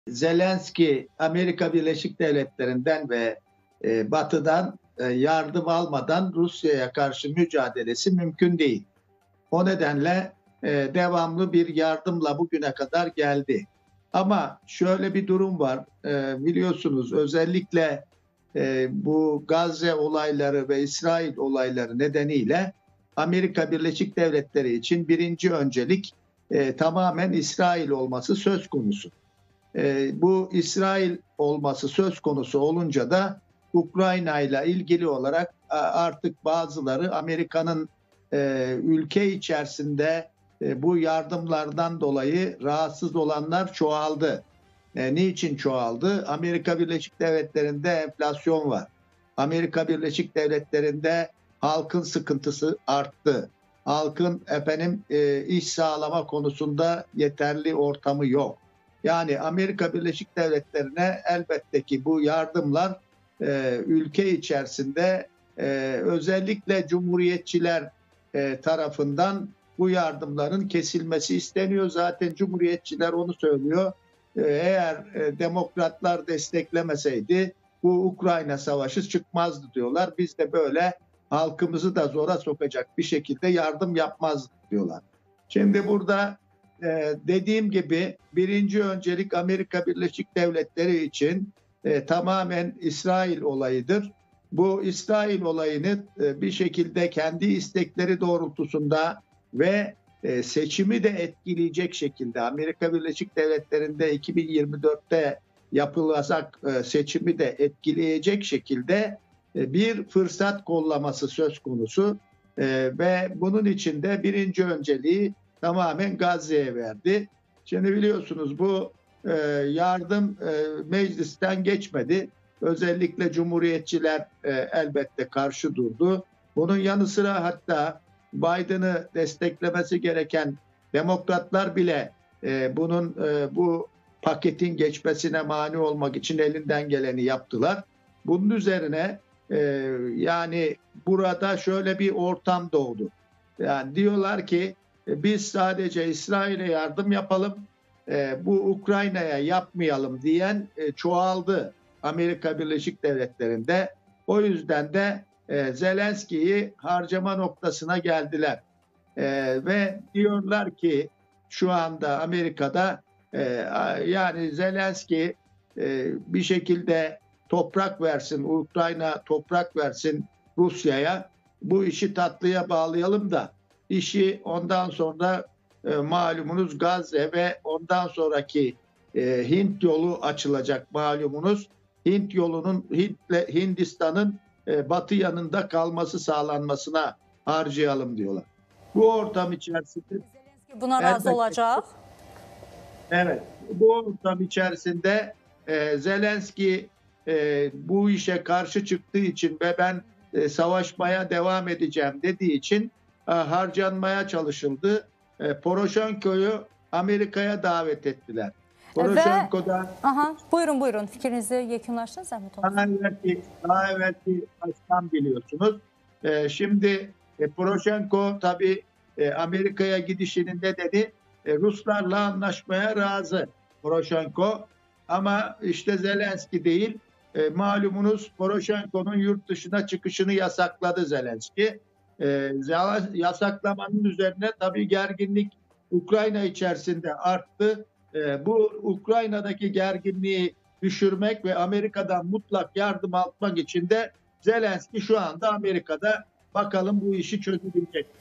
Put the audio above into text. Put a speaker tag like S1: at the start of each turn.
S1: Zelenski Amerika Birleşik Devletleri'nden ve Batı'dan yardım almadan Rusya'ya karşı mücadelesi mümkün değil. O nedenle devamlı bir yardımla bugüne kadar geldi. Ama şöyle bir durum var. Biliyorsunuz özellikle bu Gazze olayları ve İsrail olayları nedeniyle Amerika Birleşik Devletleri için birinci öncelik tamamen İsrail olması söz konusu. Bu İsrail olması söz konusu olunca da Ukrayna ile ilgili olarak artık bazıları Amerika'nın ülke içerisinde bu yardımlardan dolayı rahatsız olanlar çoğaldı. Niçin çoğaldı? Amerika Birleşik Devletleri'nde enflasyon var. Amerika Birleşik Devletleri'nde halkın sıkıntısı arttı. Halkın iş sağlama konusunda yeterli ortamı yok. Yani Amerika Birleşik Devletleri'ne elbette ki bu yardımlar ülke içerisinde özellikle cumhuriyetçiler tarafından bu yardımların kesilmesi isteniyor. Zaten cumhuriyetçiler onu söylüyor. Eğer demokratlar desteklemeseydi bu Ukrayna savaşı çıkmazdı diyorlar. Biz de böyle halkımızı da zora sokacak bir şekilde yardım yapmazdık diyorlar. Şimdi burada dediğim gibi birinci öncelik Amerika Birleşik Devletleri için tamamen İsrail olayıdır. Bu İsrail olayını bir şekilde kendi istekleri doğrultusunda ve seçimi de etkileyecek şekilde Amerika Birleşik Devletleri'nde 2024'te yapılacak seçimi de etkileyecek şekilde bir fırsat kollaması söz konusu ve bunun için de birinci önceliği tamamen Gazze'ye verdi. Şimdi biliyorsunuz bu yardım meclisten geçmedi. Özellikle cumhuriyetçiler elbette karşı durdu. Bunun yanı sıra hatta Biden'ı desteklemesi gereken demokratlar bile bu paketin geçmesine mani olmak için elinden geleni yaptılar. Bunun üzerine yani burada şöyle bir ortam doğdu. Yani diyorlar ki biz sadece İsrail'e yardım yapalım, bu Ukrayna'ya yapmayalım diyen çoğaldı Amerika Birleşik Devletleri'nde. O yüzden de Zelenski'yi harcama noktasına geldiler. Ve diyorlar ki şu anda Amerika'da yani Zelenski bir şekilde toprak versin, Ukrayna toprak versin Rusya'ya. Bu işi tatlıya bağlayalım da işi ondan sonra malumunuz Gazze ve ondan sonraki Hint yolu açılacak malumunuz. Hindistan'ın batı yanında kalması sağlanmasına harcayalım diyorlar. Bu ortam içerisinde
S2: Zelenski buna razı olacak.
S1: Evet, bu ortam içerisinde Zelenski bu işe karşı çıktığı için ve ben savaşmaya devam edeceğim dediği için harcanmaya çalışıldı. Poroshenko'yu Amerika'ya davet ettiler. Poroshenko'da
S2: buyurun fikrinizi yekunlaştınız zahmet olsun.
S1: Daha evvelki başkan biliyorsunuz. Şimdi Poroshenko tabii Amerika'ya gidişinin de dedi Ruslarla anlaşmaya razı Poroshenko. Ama işte Zelenski değil. Malumunuz Poroshenko'nun yurt dışına çıkışını yasakladı Zelenski. Yasaklamanın üzerine tabii gerginlik Ukrayna içerisinde arttı. Bu Ukrayna'daki gerginliği düşürmek ve Amerika'dan mutlak yardım almak için de Zelenski şu anda Amerika'da. Bakalım bu işi çözebilecek.